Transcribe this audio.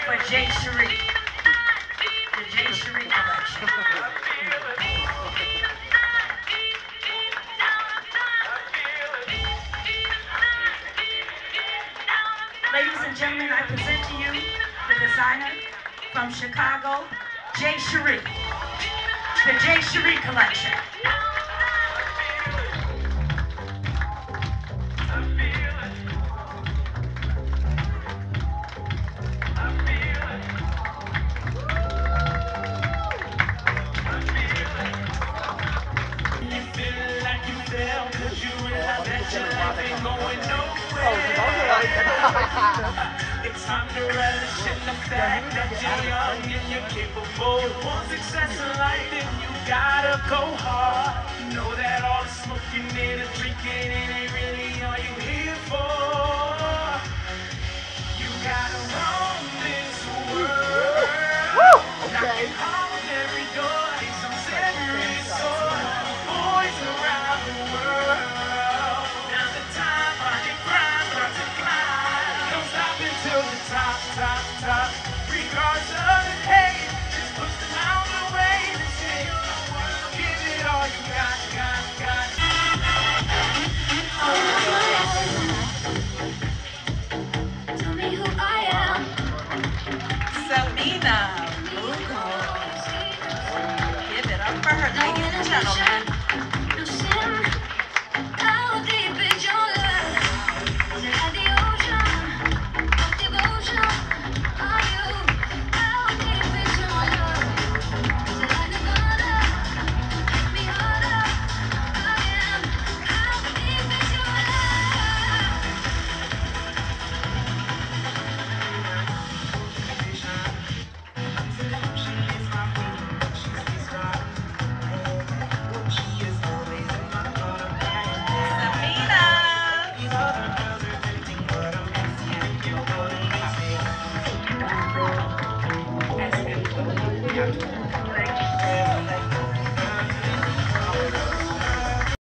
for Jay Cherie. The Jay Cherie collection. Ladies and gentlemen, I present to you the designer from Chicago, Jay Cherie. The Jay Cherie collection. It's time to relish in the fact that you're young and you're capable. You want success in life, then you gotta go hard. Know that all the smoking and the drinking ain't really all you here for. You gotta roam this world. Knocking on every door, some every soul. Boys around the world. Now's the time I can grind, start to climb. Don't stop until the top, top, top. Regardless of the hate, just push the mountain away and say, give it all you got, got. Tell me who I am. Selena Lugo. Give it up for her, ladies and gentlemen.